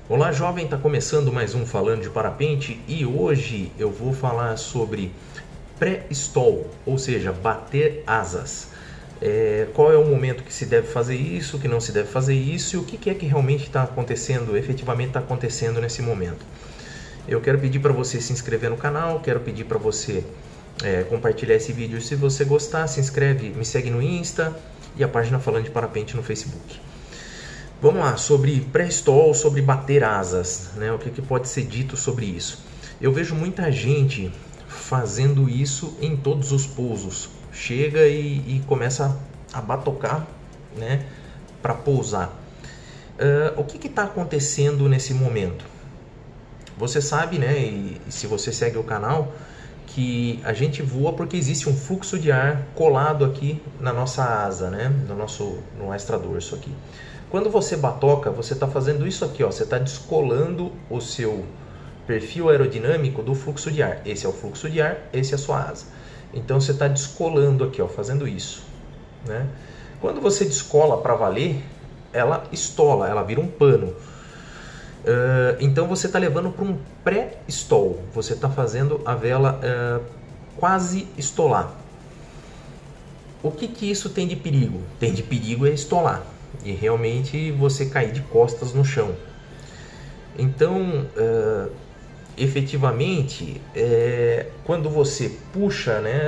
Olá jovem, está começando mais um Falando de Parapente e hoje eu vou falar sobre pré-stall, ou seja, bater asas. Qual é o momento que se deve fazer isso, que não se deve fazer isso e o que é que realmente está acontecendo, efetivamente está acontecendo nesse momento. Eu quero pedir para você se inscrever no canal, quero pedir para você compartilhar esse vídeo se você gostar, se inscreve, me segue no Insta e a página Falando de Parapente no Facebook. Vamos lá, sobre pré-stall, sobre bater asas, né? O que pode ser dito sobre isso? Eu vejo muita gente fazendo isso em todos os pousos. Chega e começa a batocar, né, para pousar. O que está acontecendo nesse momento? Você sabe, né, e se você segue o canal, que a gente voa porque existe um fluxo de ar colado aqui na nossa asa, né, no extradorso aqui. Quando você batoca, você está fazendo isso aqui, ó, você está descolando o seu perfil aerodinâmico do fluxo de ar. Esse é o fluxo de ar, esse é a sua asa. Então você está descolando aqui, ó, fazendo isso, né? Quando você descola para valer, ela estola, ela vira um pano. Então você está levando para um pré-stall, você está fazendo a vela quase estolar. O que isso tem de perigo? Tem de perigo é estolar e realmente você cair de costas no chão. Então, efetivamente, quando você puxa, né?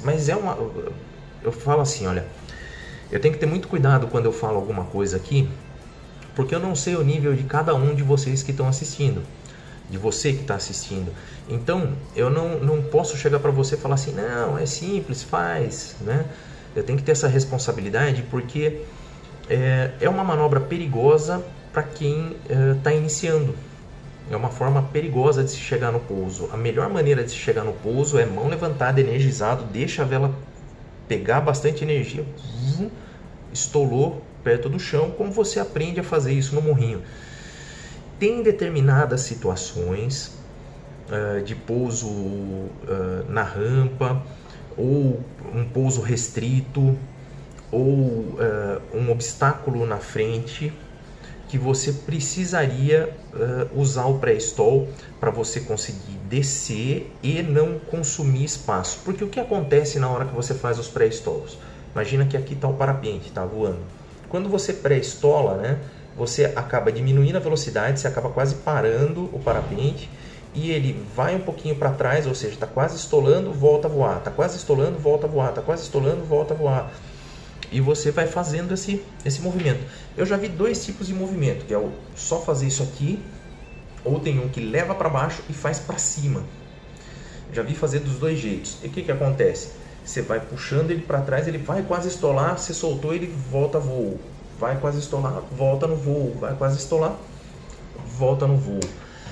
Eu falo assim, olha, eu tenho que ter muito cuidado quando eu falo alguma coisa aqui, porque eu não sei o nível de cada um de vocês que estão assistindo, de você que está assistindo. Então, eu não posso chegar para você e falar assim, não, é simples, faz, né? Eu tenho que ter essa responsabilidade porque é uma manobra perigosa para quem está iniciando. É uma forma perigosa de se chegar no pouso. A melhor maneira de se chegar no pouso é mão levantada, energizado, deixa a vela pegar bastante energia, estolou perto do chão, como você aprende a fazer isso no morrinho. Tem determinadas situações de pouso na rampa, ou um pouso restrito, ou um obstáculo na frente, que você precisaria usar o pré-stall para você conseguir descer e não consumir espaço. Porque o que acontece na hora que você faz os pré-stalls? Imagina que aqui está o parapente, está voando. Quando você pré-stola, né, você acaba diminuindo a velocidade, você acaba quase parando o parapente e ele vai um pouquinho para trás, ou seja, está quase estolando, volta a voar, está quase estolando, volta a voar, está quase estolando, volta a voar. E você vai fazendo esse movimento. Eu já vi dois tipos de movimento, que é o só fazer isso aqui, ou tem um que leva para baixo e faz para cima. Já vi fazer dos dois jeitos. E o que acontece? Você vai puxando ele para trás, ele vai quase estolar, você soltou, ele volta a voo. Vai quase estolar, volta no voo. Vai quase estolar, volta no voo.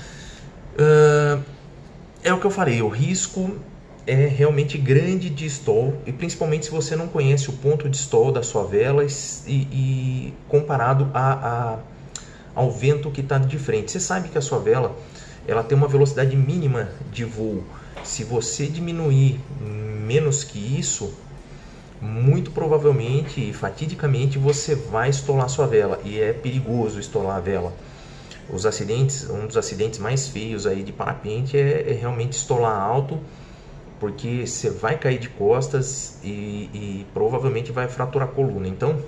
É o que eu falei, o risco é realmente grande de stall, e principalmente se você não conhece o ponto de stall da sua vela e comparado ao vento que está de frente. Você sabe que a sua vela ela tem uma velocidade mínima de voo. Se você diminuir menos que isso, muito provavelmente e fatidicamente você vai estolar sua vela, e é perigoso estolar a vela. Um dos acidentes mais feios aí de parapente é realmente estolar alto, porque você vai cair de costas e provavelmente vai fraturar a coluna. Então,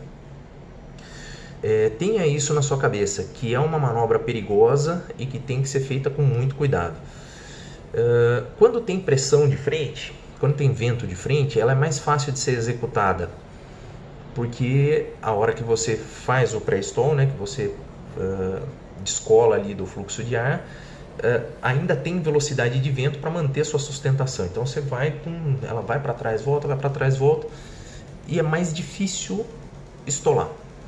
tenha isso na sua cabeça, que é uma manobra perigosa e que tem que ser feita com muito cuidado. Quando tem pressão de frente, quando tem vento de frente, ela é mais fácil de ser executada, porque a hora que você faz o pré-stall, né, que você descola ali do fluxo de ar, ainda tem velocidade de vento para manter sua sustentação. Então você ela vai para trás, volta, e é mais difícil estolar.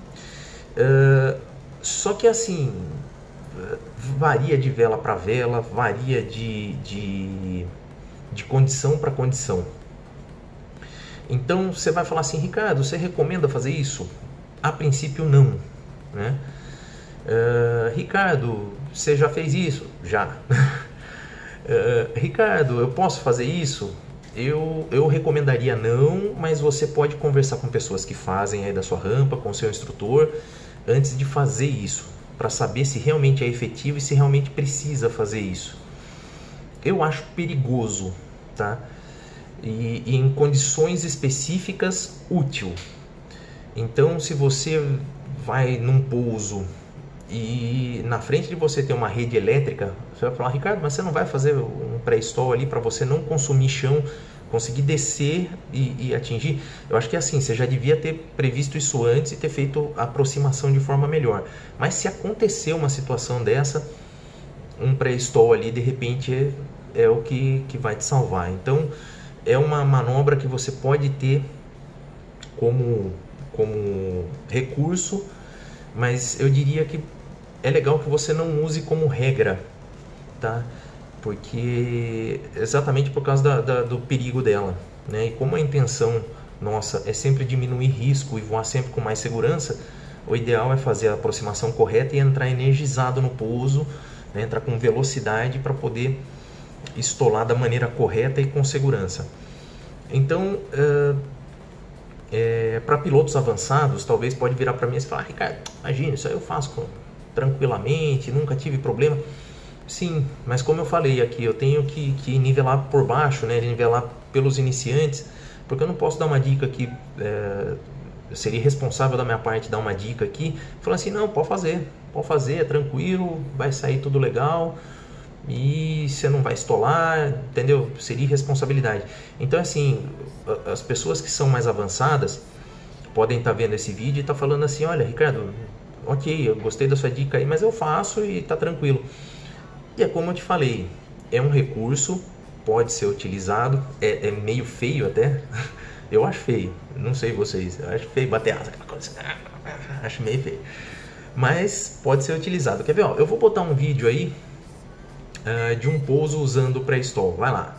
Só que assim, varia de vela para vela, varia de condição para condição. Então você vai falar assim, Ricardo, você recomenda fazer isso? A princípio não, né? Ricardo, você já fez isso? Já. Ricardo, eu posso fazer isso? Eu recomendaria não, mas você pode conversar com pessoas que fazem aí da sua rampa, com o seu instrutor, antes de fazer isso, para saber se realmente é efetivo e se realmente precisa fazer isso. Eu acho perigoso, tá? E em condições específicas, útil. Então, se você vai num pouso e na frente de você tem uma rede elétrica, você vai falar, Ricardo, mas você não vai fazer um pré-stall ali para você não consumir chão, conseguir descer e atingir? Eu acho que é assim, você já devia ter previsto isso antes e ter feito a aproximação de forma melhor. Mas se acontecer uma situação dessa, um pré-stall ali, de repente, é o que vai te salvar. Então, é uma manobra que você pode ter como recurso, mas eu diria que é legal que você não use como regra, tá? Porque exatamente por causa do perigo dela, né? E como a intenção nossa é sempre diminuir risco e voar sempre com mais segurança, o ideal é fazer a aproximação correta e entrar energizado no pouso, né? Entrar com velocidade para poder estolar da maneira correta e com segurança. Então, para pilotos avançados, talvez pode virar para mim e falar, Ricardo, imagina, isso aí eu faço tranquilamente, nunca tive problema. Sim, mas como eu falei aqui, eu tenho que nivelar por baixo, né, nivelar pelos iniciantes, porque eu não posso dar uma dica aqui, seria irresponsável da minha parte dar uma dica aqui, falando assim, não, pode fazer, é tranquilo, vai sair tudo legal, e você não vai estolar, entendeu? Seria irresponsabilidade. Então, assim, as pessoas que são mais avançadas podem estar vendo esse vídeo e estar falando assim, olha, Ricardo, ok, eu gostei da sua dica aí, mas eu faço e tá tranquilo. E é como eu te falei, é um recurso, pode ser utilizado, é meio feio até, eu acho feio, não sei vocês, eu acho feio bater asa, aquela coisa, acho meio feio, mas pode ser utilizado. Quer ver, ó, eu vou botar um vídeo aí de um pouso usando o pré-stall. Vai lá.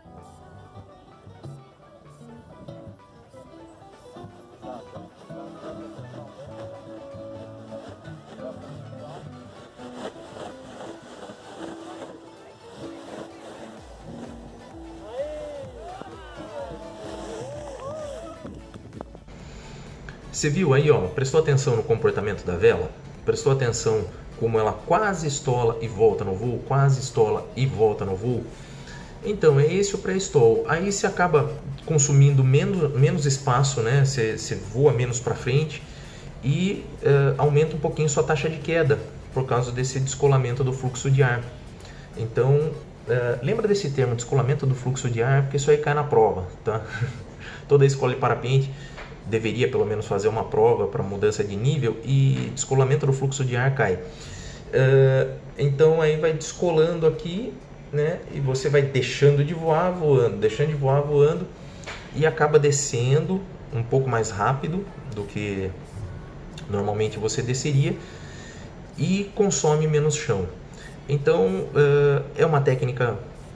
Você viu aí, ó, prestou atenção no comportamento da vela? Prestou atenção como ela quase estola e volta no voo, quase estola e volta no voo? Então, é esse o pré-stall. Aí você acaba consumindo menos espaço, né? Você voa menos para frente e aumenta um pouquinho sua taxa de queda por causa desse descolamento do fluxo de ar. Então, lembra desse termo, descolamento do fluxo de ar, porque isso aí cai na prova, tá? Toda escola de parapente deveria pelo menos fazer uma prova para mudança de nível e descolamento do fluxo de ar cai. Então aí vai descolando aqui, né? E você vai deixando de voar, voando e acaba descendo um pouco mais rápido do que normalmente você desceria e consome menos chão. Então é uma técnica,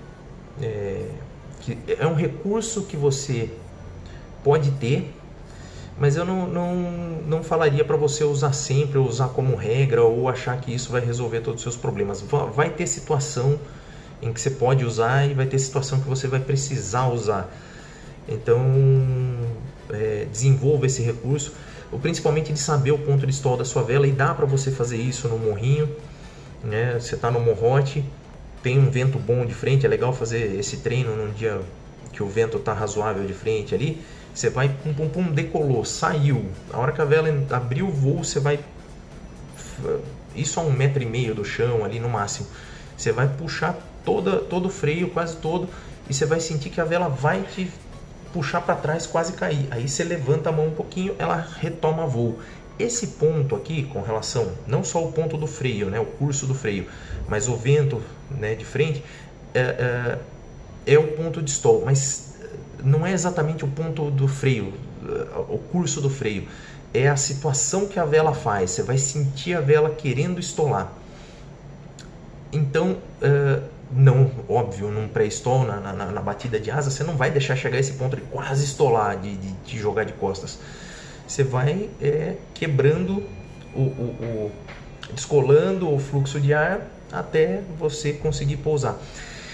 é um recurso que você pode ter, mas eu não falaria para você usar sempre, ou usar como regra, ou achar que isso vai resolver todos os seus problemas. Vai ter situação em que você pode usar e vai ter situação que você vai precisar usar. Então, desenvolva esse recurso, principalmente de saber o ponto de stall da sua vela, e dá para você fazer isso no morrinho, né? Você está no morrote, tem um vento bom de frente, é legal fazer esse treino num dia que o vento está razoável de frente ali. Você vai, pum, decolou, saiu. A hora que a vela abriu o voo, você vai, isso a 1,5 metro do chão ali no máximo. Você vai puxar todo o freio, quase todo, e você vai sentir que a vela vai te puxar para trás, quase cair. Aí você levanta a mão um pouquinho, ela retoma voo. Esse ponto aqui, com relação, não só o ponto do freio, né, o curso do freio, mas o vento, né, de frente, é o ponto de stall, mas não é exatamente o ponto do freio, o curso do freio, é a situação que a vela faz. Você vai sentir a vela querendo estolar. Então, não, óbvio, num pré-stall, na batida de asa, você não vai deixar chegar a esse ponto de quase estolar, de jogar de costas. Você vai quebrando, descolando o fluxo de ar até você conseguir pousar.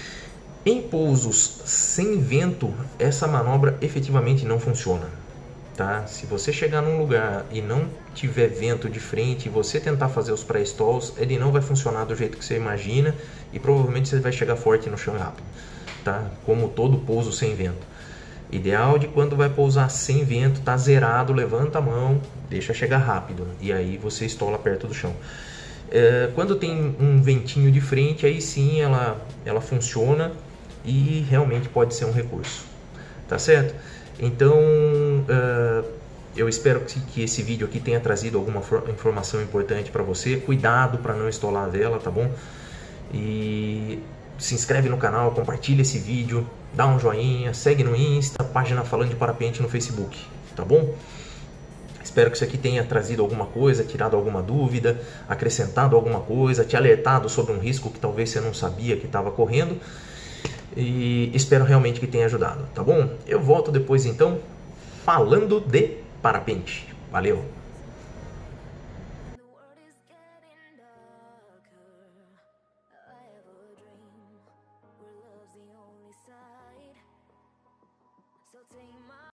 Em pousos sem vento, essa manobra efetivamente não funciona. tá? Se você chegar num lugar e não tiver vento de frente e você tentar fazer os pré-stalls, ele não vai funcionar do jeito que você imagina e provavelmente você vai chegar forte no chão rápido, tá? Como todo pouso sem vento. Ideal de quando vai pousar sem vento, tá zerado, levanta a mão, deixa chegar rápido e aí você estola perto do chão. Quando tem um ventinho de frente, aí sim ela funciona e realmente pode ser um recurso, tá certo? Então eu espero que esse vídeo aqui tenha trazido alguma informação importante para você. Cuidado para não estolar a vela, tá bom? E se inscreve no canal, compartilha esse vídeo, dá um joinha, segue no Insta, página Falando de Parapente no Facebook, tá bom? Espero que isso aqui tenha trazido alguma coisa, tirado alguma dúvida, acrescentado alguma coisa, te alertado sobre um risco que talvez você não sabia que estava correndo. E espero realmente que tenha ajudado, tá bom? Eu volto depois então falando de parapente. Valeu!